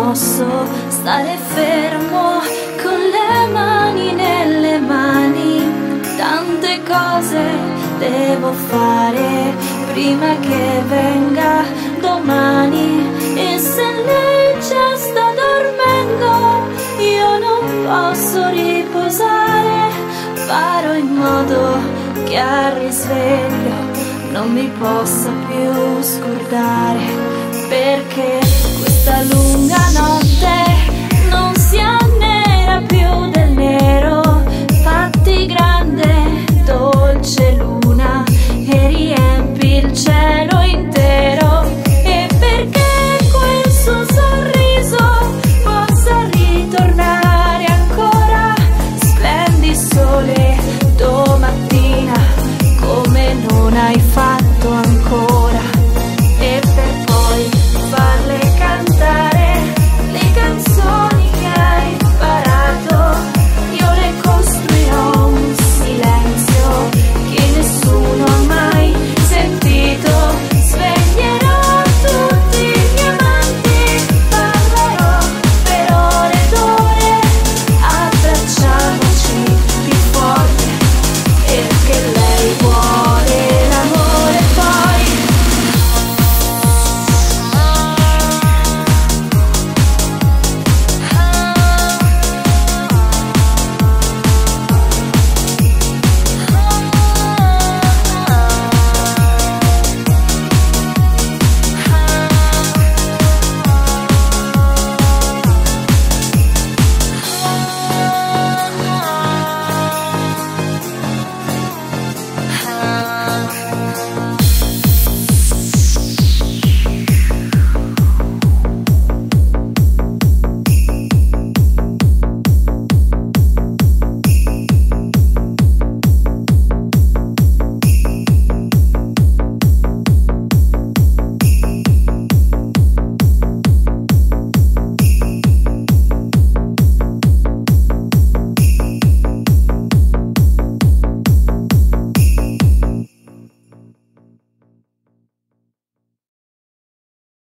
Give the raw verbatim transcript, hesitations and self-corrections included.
posso stare fermo con le mani nelle mani. Tante cose devo fare prima che venga domani, e se lei già sta dormendo io non posso riposare. Farò in modo che al risveglio non mi possa più scordare, perché questa luce